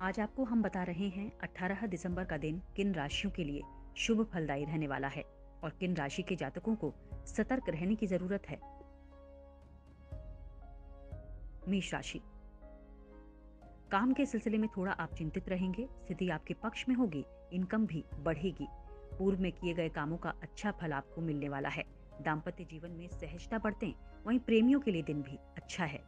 आज आपको हम बता रहे हैं 18 दिसंबर का दिन किन राशियों के लिए शुभ फलदायी रहने वाला है और किन राशि के जातकों को सतर्क रहने की जरूरत है। मेष राशि, काम के सिलसिले में थोड़ा आप चिंतित रहेंगे। स्थिति आपके पक्ष में होगी, इनकम भी बढ़ेगी। पूर्व में किए गए कामों का अच्छा फल आपको मिलने वाला है। दाम्पत्य जीवन में सहजता बरतें, वहीं प्रेमियों के लिए दिन भी अच्छा है।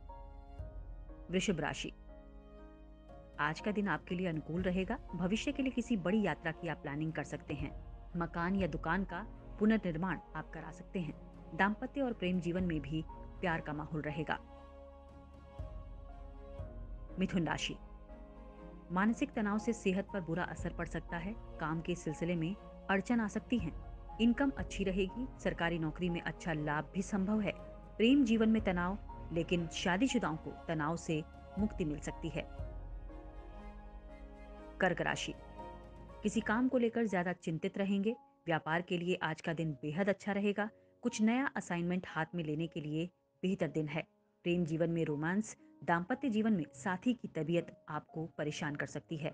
वृषभ राशि, आज का दिन आपके लिए अनुकूल रहेगा। भविष्य के लिए किसी बड़ी यात्रा की आप प्लानिंग कर सकते हैं। मकान या दुकान का पुनर्निर्माण आप करा सकते हैं। दाम्पत्य और प्रेम जीवन में भी प्यार का माहौल रहेगा। मिथुन राशि, मानसिक तनाव से सेहत पर बुरा असर पड़ सकता है। काम के सिलसिले में अड़चन आ सकती है। इनकम अच्छी रहेगी। सरकारी नौकरी में अच्छा लाभ भी संभव है। प्रेम जीवन में तनाव, लेकिन शादीशुदाओं को तनाव से मुक्ति मिल सकती है। कर्क राशि, किसी काम को लेकर ज्यादा चिंतित रहेंगे। व्यापार के लिए आज का दिन बेहद अच्छा रहेगा। कुछ नया असाइनमेंट हाथ में लेने के लिए बेहतर दिन है। प्रेम जीवन में रोमांस, दाम्पत्य जीवन में साथी की तबीयत आपको परेशान कर सकती है।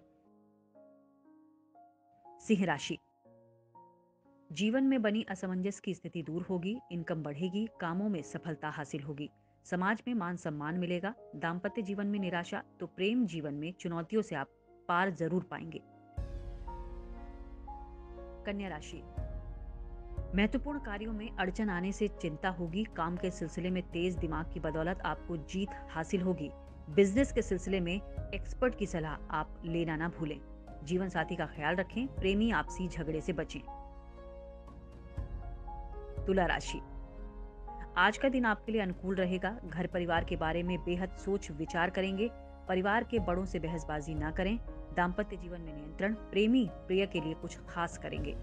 सिंह राशि, जीवन में बनी असमंजस की स्थिति दूर होगी। इनकम बढ़ेगी। कामों में सफलता हासिल होगी। समाज में मान सम्मान मिलेगा। दाम्पत्य जीवन में निराशा तो प्रेम जीवन में चुनौतियों से आप पार जरूर पाएंगे। कन्या राशि, महत्वपूर्ण कार्यों में अड़चन आने से चिंता होगी। काम के सिलसिले में तेज दिमाग की बदौलत आपको जीत हासिल होगी। बिजनेस के सिलसिले में एक्सपर्ट की सलाह आप लेना ना भूलें। जीवन साथी का ख्याल रखें। प्रेमी आपसी झगड़े से बचें। तुला राशि, आज का दिन आपके लिए अनुकूल रहेगा। घर परिवार के बारे में बेहद सोच विचार करेंगे। परिवार के बड़ों से बहसबाजी ना करें। दाम्पत्य जीवन में नियंत्रण, प्रेमी प्रिय के लिए कुछ खास करेंगे।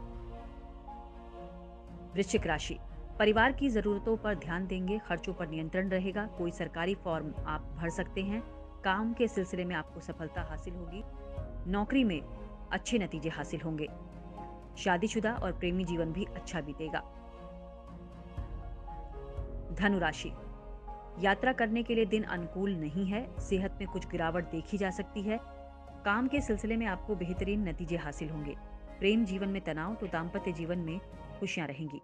वृश्चिक राशि, परिवार की जरूरतों पर ध्यान देंगे। खर्चों पर नियंत्रण रहेगा। कोई सरकारी फॉर्म आप भर सकते हैं। काम के सिलसिले में आपको सफलता हासिल होगी। नौकरी में अच्छे नतीजे हासिल होंगे। शादीशुदा और प्रेमी जीवन भी अच्छा बीतेगा। धनु राशि, यात्रा करने के लिए दिन अनुकूल नहीं है। सेहत में कुछ गिरावट देखी जा सकती है। काम के सिलसिले में आपको बेहतरीन नतीजे हासिल होंगे। प्रेम जीवन में तनाव तो दाम्पत्य जीवन में खुशियां रहेंगी।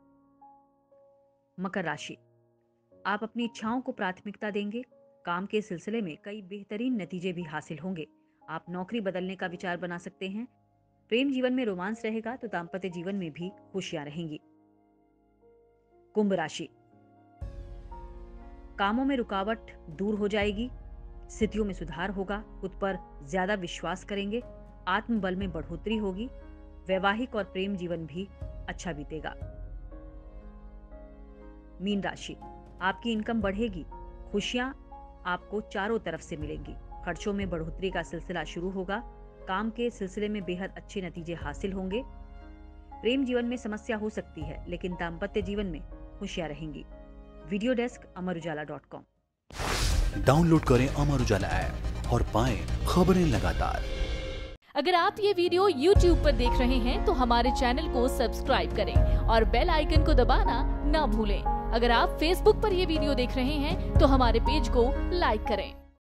मकर राशि, आप अपनी इच्छाओं को प्राथमिकता देंगे। काम के सिलसिले में कई बेहतरीन नतीजे भी हासिल होंगे। आप नौकरी बदलने का विचार बना सकते हैं। प्रेम जीवन में रोमांस रहेगा तो दाम्पत्य जीवन में भी खुशियां रहेंगी। कुंभ राशि, कामों में रुकावट दूर हो जाएगी। स्थितियों में सुधार होगा। खुद पर ज्यादा विश्वास करेंगे। आत्मबल में बढ़ोतरी होगी। वैवाहिक और प्रेम जीवन भी अच्छा बीतेगा। मीन राशि, आपकी इनकम बढ़ेगी। खुशियां आपको चारों तरफ से मिलेंगी। खर्चों में बढ़ोतरी का सिलसिला शुरू होगा। काम के सिलसिले में बेहद अच्छे नतीजे हासिल होंगे। प्रेम जीवन में समस्या हो सकती है, लेकिन दाम्पत्य जीवन में खुशियां रहेंगी। Video desk अमरुजाला.com। डाउनलोड करें अमर उजाला ऐप और पाएं खबरें लगातार। अगर आप ये वीडियो YouTube पर देख रहे हैं तो हमारे चैनल को सब्सक्राइब करें और बेल आइकन को दबाना ना भूलें। अगर आप Facebook पर ये वीडियो देख रहे हैं तो हमारे पेज को लाइक करें।